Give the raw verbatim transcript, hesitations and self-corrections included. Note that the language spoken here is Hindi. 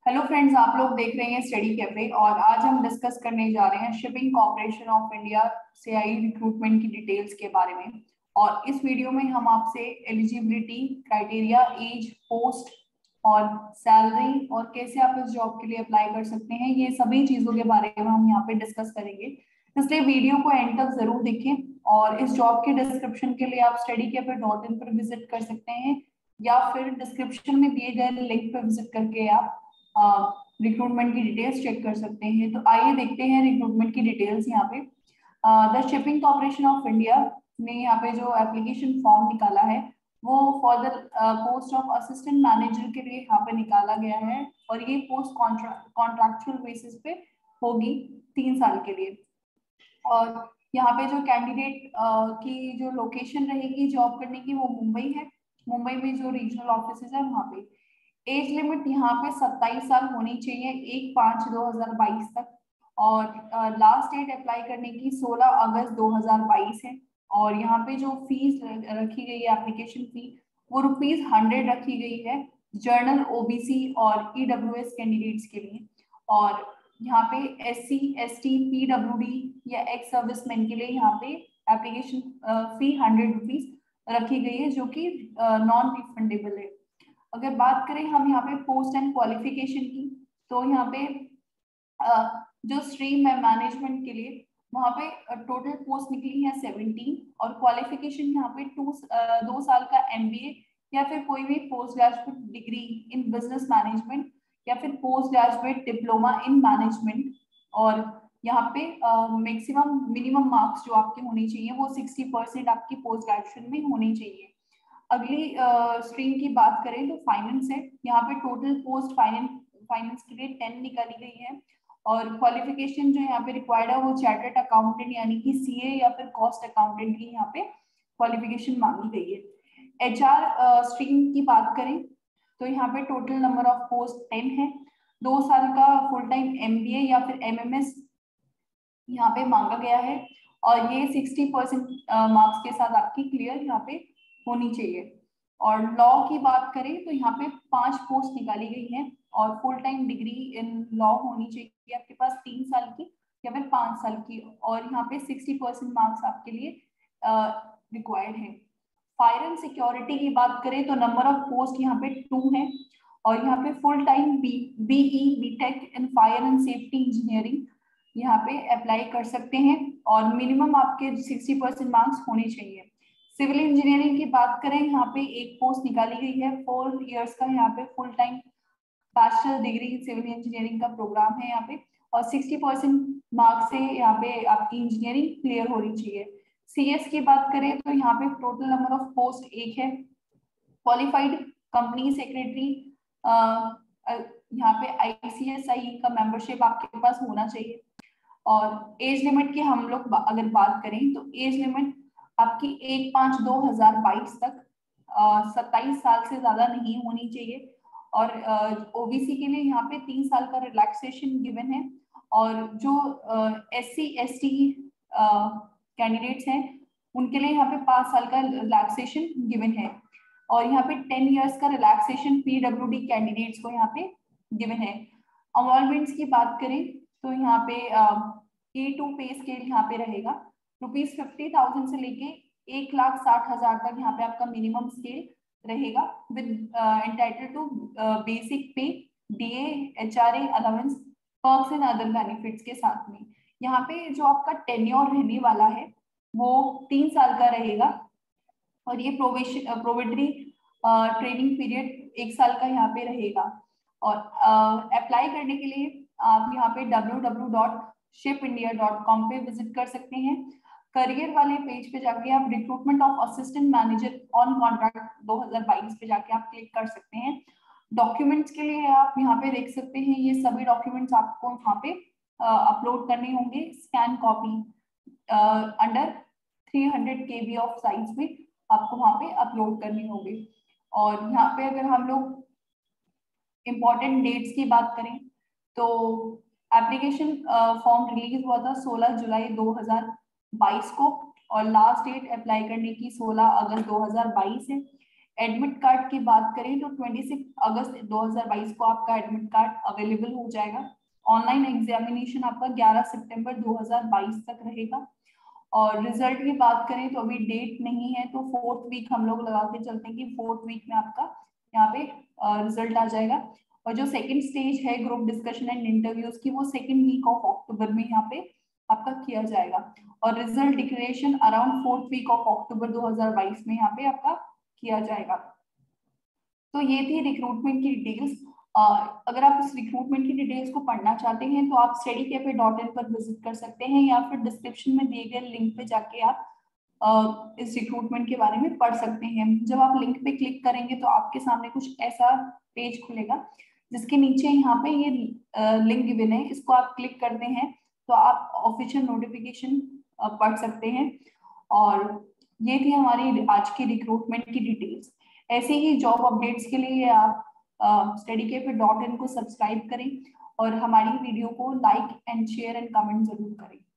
हेलो फ्रेंड्स, आप लोग देख रहे हैं स्टडी कैफे और आज हम डिस्कस करने जा रहे हैं शिपिंग कॉर्पोरेशन ऑफ इंडिया से आई रिक्रूटमेंट की डिटेल्स के बारे में। और इस वीडियो में हम आपसे एलिजिबिलिटी क्राइटेरिया, एज, पोस्ट और सैलरी और कैसे आप इस जॉब के लिए अप्लाई कर सकते हैं, ये सभी चीजों के बारे में हम यहाँ पे डिस्कस करेंगे। इसलिए वीडियो को एंड तक जरूर देखें और इस जॉब के डिस्क्रिप्शन के लिए आप स्टडी कैफे डॉट इन पर विजिट कर सकते हैं या फिर डिस्क्रिप्शन में दिए गए लिंक पर विजिट करके आप रिक्रूटमेंट की डिटेल्स चेक कर सकते हैं। तो आइए देखते हैं रिक्रूटमेंट की डिटेल्स। यहाँ पे the shipping corporation of India ने यहाँ पे जो एप्लीकेशन फॉर्म निकाला है वो for the post of assistant manager के लिए यहाँ पे निकाला गया है और ये पोस्ट कॉन्ट्रैक्चुअल बेसिस पे होगी तीन साल के लिए। और यहाँ पे जो कैंडिडेट की जो लोकेशन रहेगी जॉब करने की वो मुंबई है। मुंबई में जो रीजनल ऑफिस है वहाँ पे एज लिमिट यहाँ पे सत्ताईस साल होनी चाहिए एक पाँच दो हजार बाईस तक। और लास्ट डेट अप्लाई करने की सोलह अगस्त दो हजार बाईस है। और यहाँ पे जो फीस रखी गई है एप्लीकेशन फी वो रुपीज हंड्रेड रखी गई है जर्नल, ओबीसी और ईडब्ल्यूएस कैंडिडेट्स के लिए। और यहाँ पे S C S T P W D या एक्स सर्विसमैन के लिए यहाँ पे एप्लीकेशन फी हंड्रेड रुपीज रखी गई है जो कि नॉन रिफंडेबल है। अगर बात करें हम यहाँ पे पोस्ट एंड क्वालिफिकेशन की तो यहाँ पे जो स्ट्रीम है मैनेजमेंट के लिए वहाँ पे टोटल पोस्ट निकली है सत्रह और क्वालिफिकेशन यहाँ पे टू दो साल का एमबीए या फिर कोई भी post graduate degree in business management या फिर post graduate diploma in management. और यहाँ पे मैक्सिमम मिनिमम मार्क्स जो आपके होने चाहिए वो सिक्सटी परसेंट आपकी पोस्ट ग्रेजुएशन में होनी चाहिए। अगली स्ट्रीम uh, की बात करें तो फाइनेंस है। यहाँ पे टोटल पोस्ट फाइनेंस फाइनेंस के लिए टेन निकाली गई है और क्वालिफिकेशन जो यहाँ पे रिक्वायर्ड है वो चार्टर्ड अकाउंटेंट यानी कि सीए या फिर कॉस्ट अकाउंटेंट की यहाँ पे क्वालिफिकेशन मांगी गई है। एचआर स्ट्रीम की बात करें तो यहाँ पे total number of post ten है। दो साल का फुल टाइम एमबीए या फिर एमएमएस यहाँ पे मांगा गया है और ये सिक्सटी परसेंट मार्क्स के साथ आपकी क्लियर यहाँ पे होनी चाहिए। और लॉ की बात करें तो यहाँ पे पांच पोस्ट निकाली गई है और full time degree in law होनी चाहिए आपके पास तीन साल की या फिर पांच साल की और यहाँ पे सिक्सटी परसेंट मार्क्स आपके लिए रिक्वायर्ड है। फायर एंड सिक्योरिटी की बात करें तो नंबर ऑफ पोस्ट यहाँ पे टू है और यहाँ पे full time B BE BTech in fire and safety engineering यहाँ पे अप्लाई कर सकते हैं और मिनिमम आपके सिक्सटी परसेंट मार्क्स होने चाहिए। सिविल इंजीनियरिंग की बात करें यहाँ पे एक पोस्ट निकाली गई है फोर इयर्स का यहाँ पे full time bachelor degree civil engineering का प्रोग्राम है यहाँ पे और सिक्सटी परसेंट मार्क्स से यहाँ पे आपकी इंजीनियरिंग क्लियर होनी चाहिए। सीएस की बात करें तो यहाँ पे टोटल नंबर ऑफ पोस्ट एक है। क्वालिफाइड कंपनी सेक्रेटरी यहाँ पे आईसीएसआई का मेंबरशिप आपके पास होना चाहिए। और एज लिमिट की हम लोग अगर बात करें तो एज लिमिट आपकी एक पाँच दो हजार बाईस तक सत्ताईस साल से ज्यादा नहीं होनी चाहिए। और ओबीसी के लिए यहाँ पे तीन साल का रिलैक्सेशन गिवन है और जो S C S T candidates हैं उनके लिए यहाँ पे पांच साल का रिलैक्सेशन गिवन है और यहाँ पे टेन इयर्स का रिलैक्सेशन पीडब्ल्यूडी कैंडिडेट्स को यहाँ पे गिवन है। अमॉल्वमेंट्स की बात करें तो यहाँ पे ए टू पे स्केल यहाँ पे रहेगा रुपीज फिफ्टी थाउजेंड से लेके एक लाख साठ हजार तक यहाँ पे आपका मिनिमम स्केल रहेगा with entitled to basic pay, DA, HRA allowance, perks and other benefits के साथ में। यहाँ पे जो आपका टेन्योर रहने वाला है वो तीन साल का रहेगा और ये प्रोवेशन प्रोविडरी ट्रेनिंग पीरियड एक साल का यहाँ पे रहेगा। और अप्लाई uh, करने के लिए आप यहाँ पे W W W dot ship India dot com पे विजिट कर सकते हैं। करियर वाले पेज पे जाके आप recruitment of assistant manager on contract दो हजार बाईस पे जाके आप क्लिक कर सकते हैं। डॉक्यूमेंट्स के लिए आप यहाँ पे देख सकते हैं ये सभी डॉक्यूमेंट्स आपको यहाँ पे अपलोड करने होंगे scan copy under three hundred K B of size में आपको वहाँ पे अपलोड करने होंगे। और यहाँ पे अगर हम लोग इम्पोर्टेंट डेट्स की बात करें तो एप्लीकेशन फॉर्म रिलीज हुआ था सोलह जुलाई दो हजार बाईस को और लास्ट डेट अप्लाई करने की सोलह अगस्त दो हजार बाईस है। एडमिट कार्ड की बात करें तो छब्बीस अगस्त दो हज़ार बाईस को आपका एडमिट कार्ड अवेलेबल हो जाएगा। ऑनलाइन एग्जामिनेशन आपका ग्यारह सितंबर दो हज़ार बाईस तक रहेगा। और रिजल्ट की बात करें तो अभी डेट नहीं है, तो फोर्थ वीक हम लोग लगा के चलते हैं कि फोर्थ वीक में आपका यहाँ पे रिजल्ट आ जाएगा। और जो सेकंड स्टेज है ग्रुप डिस्कशन एंड इंटरव्यूज की, वो सेकंड वीक ऑफ अक्टूबर में यहाँ पे आपका किया जाएगा। और result declaration around fourth week of October दो हज़ार बाईस में यहाँ पे आपका किया जाएगा। तो ये थी रिक्रूटमेंट की डिटेल्स। Uh, अगर आप इस रिक्रूटमेंट की डिटेल्स को पढ़ना चाहते हैं तो आप स्टडी कैफे डॉट इन पर विजिट कर सकते हैं, या फिर डिस्क्रिप्शन में दिए गए लिंक पे जाके आप uh, इस रिक्रूटमेंट के बारे में पढ़ सकते हैं। जब आप लिंक पे क्लिक करेंगे तो आपके सामने कुछ ऐसा पेज खुलेगा जिसके नीचे यहाँ पे ये लिंक गिवन है, इसको आप क्लिक करते हैं तो आप ऑफिशियल नोटिफिकेशन पढ़ सकते हैं। और ये थी हमारी आज की रिक्रूटमेंट की डिटेल्स। ऐसे ही जॉब अपडेट्स के लिए आप स्टडी कैफे डॉट इन को सब्सक्राइब करें और हमारी वीडियो को like and share and comment जरूर करें।